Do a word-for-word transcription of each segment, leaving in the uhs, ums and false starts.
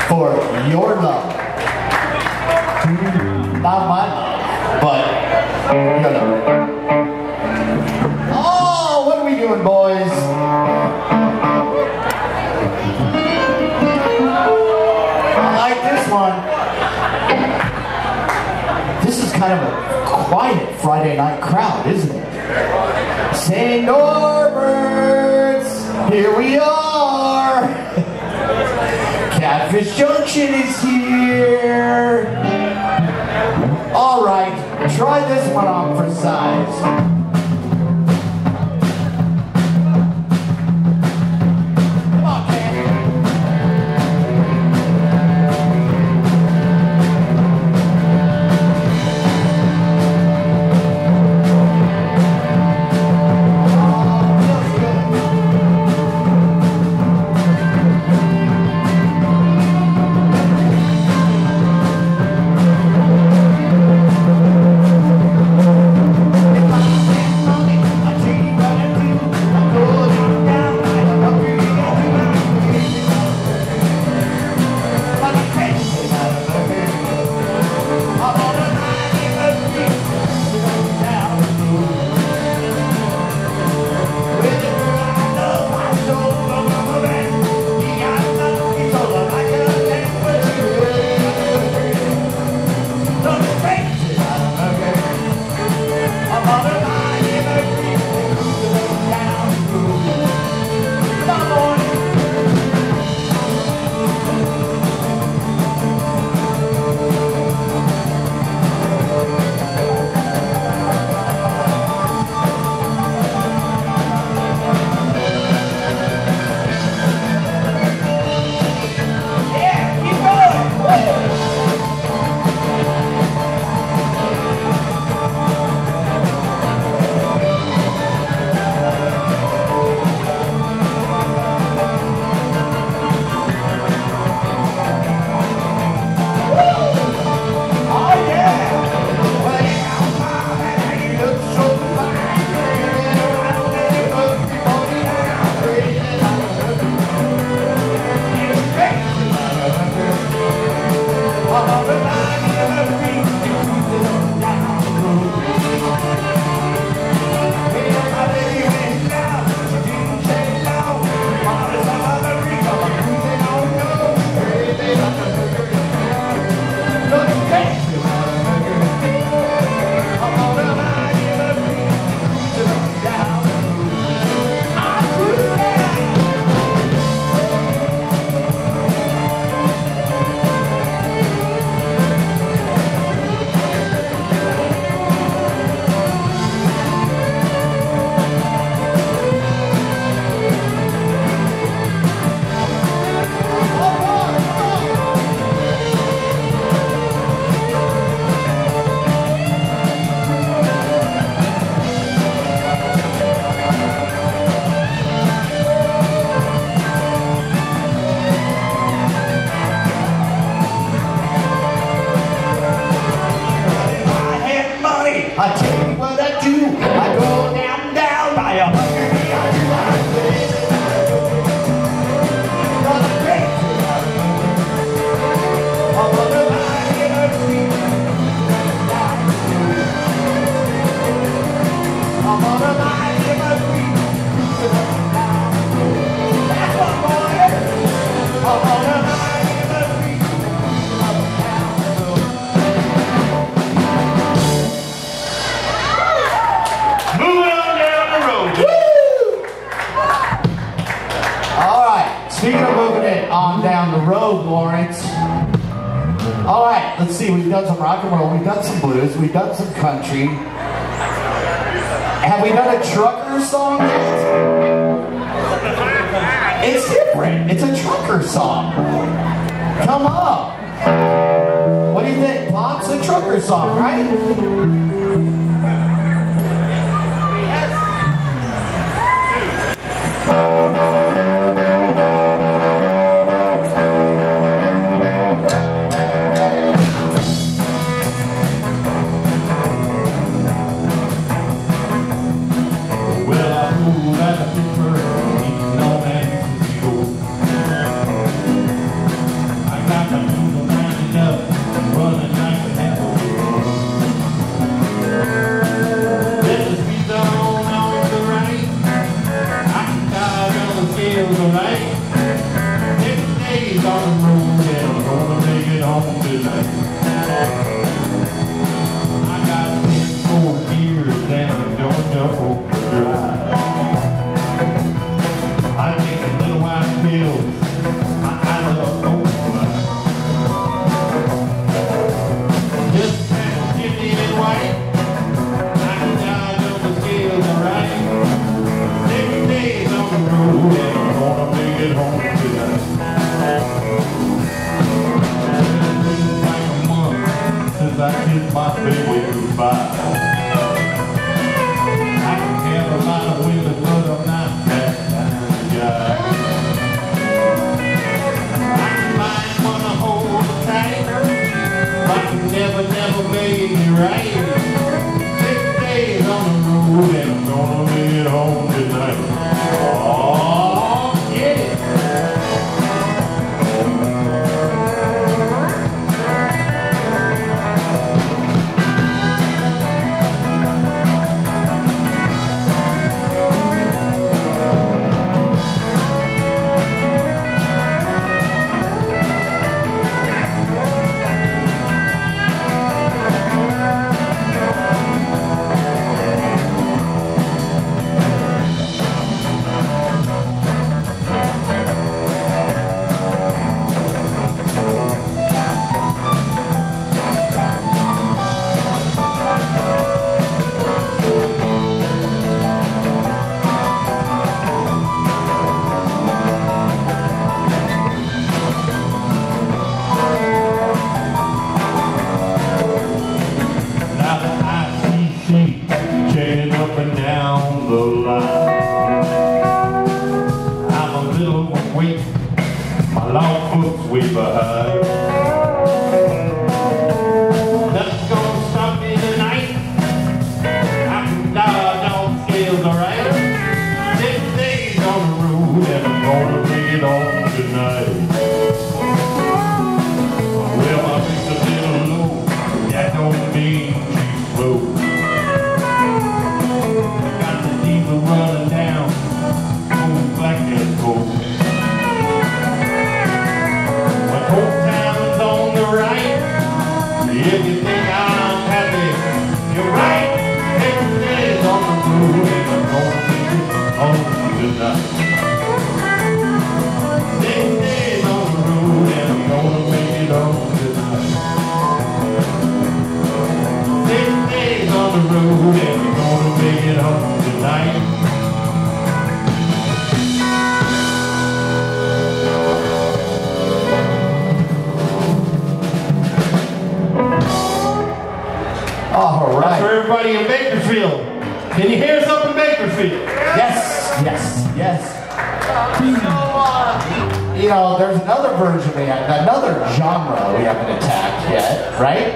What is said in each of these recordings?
for your love. Not my love, but your love. Oh, what are we doing, boys? I like this one. This is kind of a quiet Friday night crowd, isn't it? Saint Norbert's, here we are. Catfish Junction is here. All right, try this one on for size. I tell you what I do, I go down, down by a hundred. Speaking of moving it on down the road, Lawrence. All right, let's see. We've done some rock and roll. We've done some blues. We've done some country. Have we done a trucker song yet? It's different. It's a trucker song. Come on. What do you think, Pop's a trucker song, right? I got foot's way behind. Nothing's gonna stop me tonight. I can dodge all the scales, alright. Six days on the road and I'm gonna bring it on tonight. Well, my feet's a little low. That don't mean she's slow. Got the diesel running down. Old black and gold. My coat town's on the right. If you think I'm happy, you're right. Six days on the road and I'm gonna take it home tonight. Six days on the road and I'm gonna make it home tonight. Six days on the road and we're gonna make it home tonight. All right. That's for everybody in Bakersfield. Can you hear us up in Bakersfield? Yes, yes, yes. You know, there's another version we have, another genre we haven't attacked yet, right?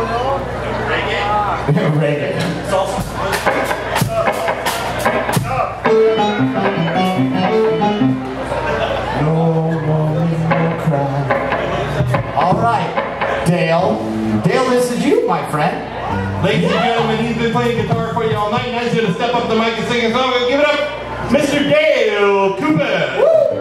Reggae. Reggae. No more no cry. All right, Dale. Dale, this is you, my friend. Ladies and gentlemen, he's been playing guitar for you all night. Now he's going to step up to the mic and sing a song. Give it up, Mister Dale Cooper. Woo!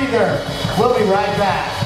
breather. We'll be right back.